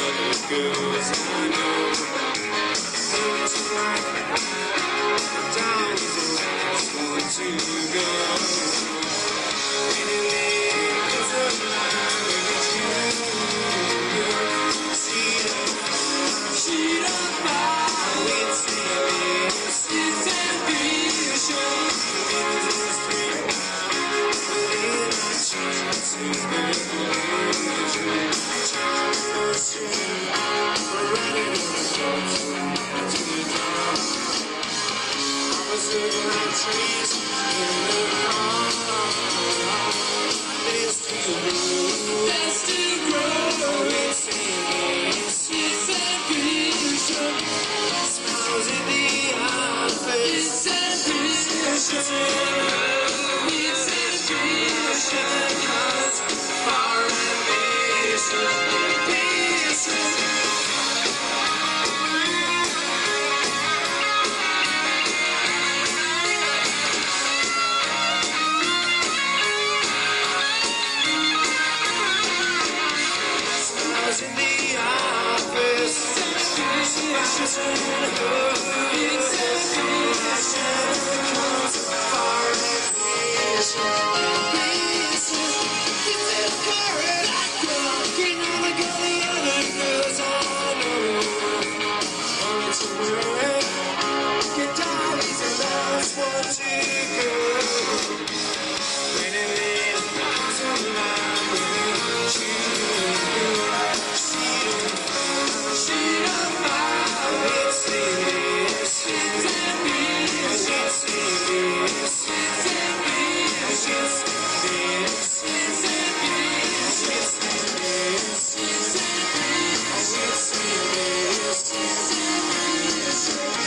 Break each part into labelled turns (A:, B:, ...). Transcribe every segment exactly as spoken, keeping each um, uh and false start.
A: other girls I know. It's like down is the last one to go. Anyway, it's a lie with you. See the she don't buy it, it's ambition. It's three. When I choose to believe you. Trees in the park, they still grow, they still grow. It's it's ambition. Smiles in the office. It's ambition. It's ambition. Cause our ambition, ambition. In the office, it's just in her. It's a passion that comes far as it's a carrot I got. Getting on the girl, the other girls I know. Oh, it's a word. Get down, he's the last one to go. When it is, it's a lie with you.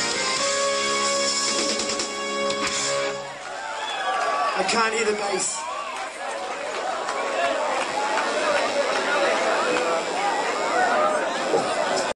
A: I can't hear the bass.